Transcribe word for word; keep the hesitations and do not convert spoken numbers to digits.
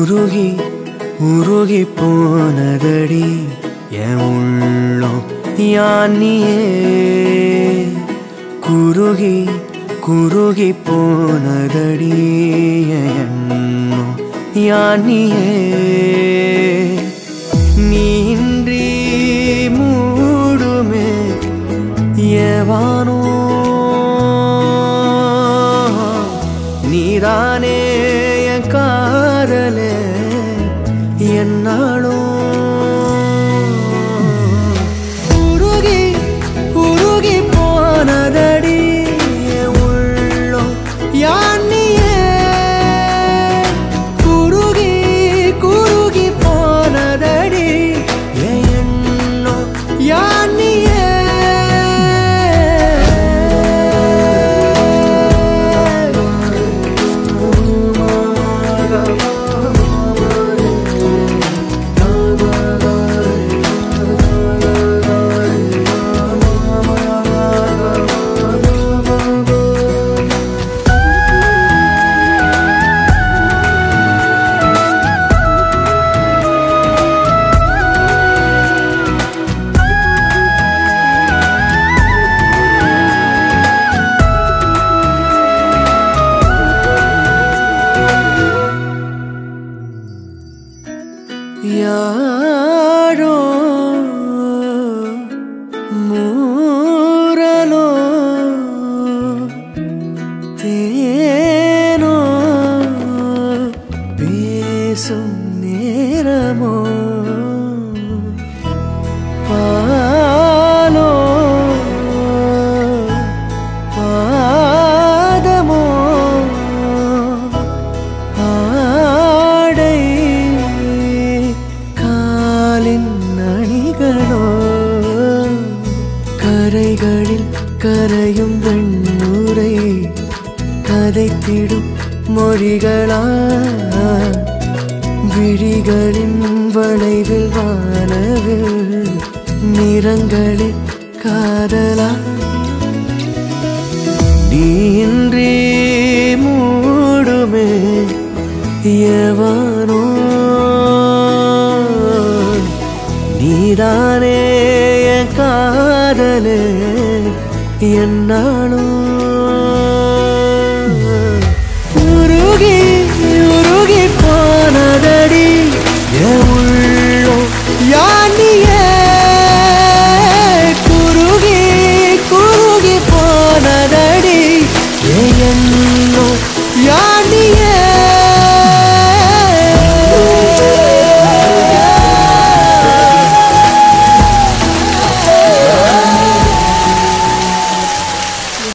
உருகி உருகி போனதடி என் உள்ளம் யானியே குருகி குருகி போனதடி என் எண்ணம் யானியே நீன்றி மூடுமே ஏவானோ நீதானே என் காதலே என்னாலும் உருகி உருகி போனதடி உள்ளம் யானியே குருகி குருகி போனதடி எண்ணம் யானியே யாரோ மூரலோ தேனோ பேசும் நேரமோ பாலோ பாதமோ அணிகளோ கரைகளில் கரையும் வெண்ணுரை கதைத்திடும் மொழிகளா விழிகளின் வளைவில் வானவில் நிறங்களில் காதலா நீன்றி மூடுமே எவனோ நீதானே என் காதலே என்னாலும்